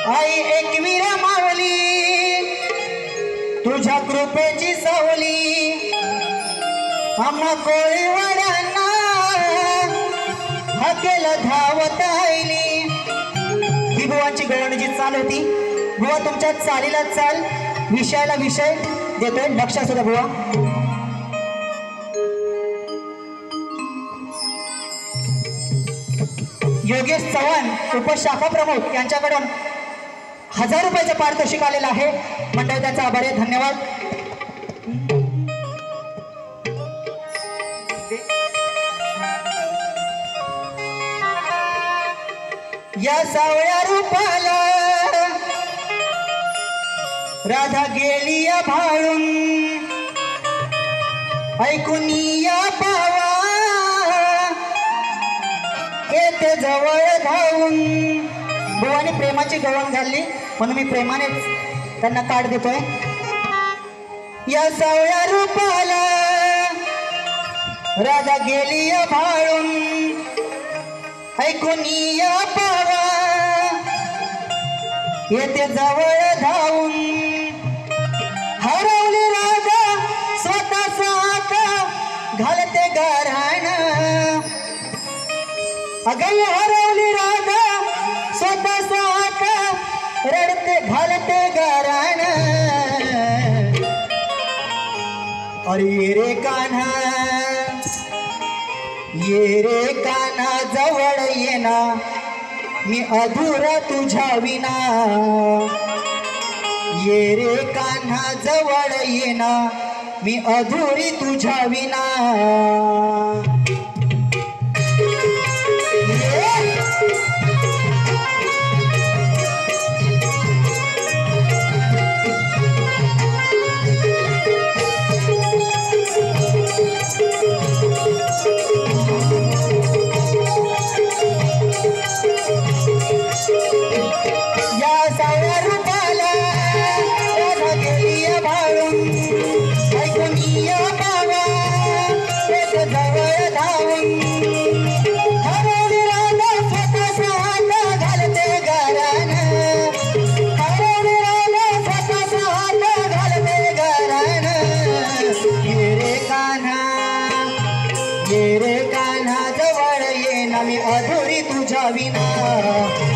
आई एकवीर मावली तुझ्या कृपेची सावली आम्हा कोळीवाड्यांना हकेला धावत आईली। ही बुवांची गवळणीची चाल होती। बुवा तुमच्या चालीला चाल विषयाला विषय देतोय, लक्षात सुद्धा बुवा। योगेश चव्हाण उपशाखा प्रमुख यांच्याकडून 1000 रुपयाचं पारितोषिक आलेलं आहे। मंडळ त्यांचा आभार आहे, धन्यवाद। या सावळ्या रूपाला राधा गेली या भाळून ऐकून या पावा येते जवळ धावून। बुवाने प्रेमाची गवळण घालली म्हणून मी प्रेमानेच त्यांना कार्ड देतोय। या सावळ्या रूपाला राधा गेली या भाळून ऐकून या पावा येते जवळ धावून। हरवली राधा स्वतःच आता घालते गाराण, अगं हरवली राधा स्वतःच आता रडते घालते गाराण। अरे रे कान्हा ये रे कान्हा जवळ येना मी अधुरा तुझ्या विना। ये रे कान्हा जवळ येना मी अधुरी तुझ्या विना। ये रे कान्हा जवळ येना मी अधुरी तुझ्या विना।